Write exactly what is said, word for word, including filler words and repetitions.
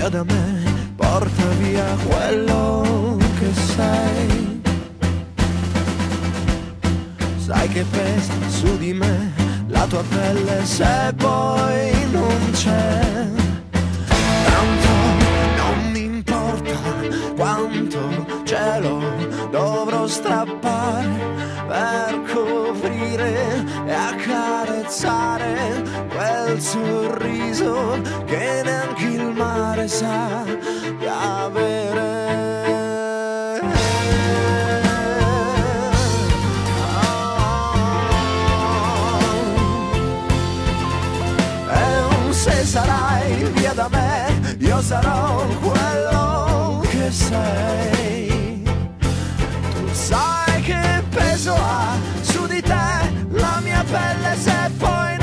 via da me, porta via quello che sei. Sai che pesa su di me la tua pelle se poi non c'è. Tanto non mi importa quanto cielo dovrò strappare per coprire e accarezzare quel sorriso che neanche il mare sa di avere. Se sarai via da me, io sarò quello che sei. Tu sai che peso ha su di te la mia pelle se poi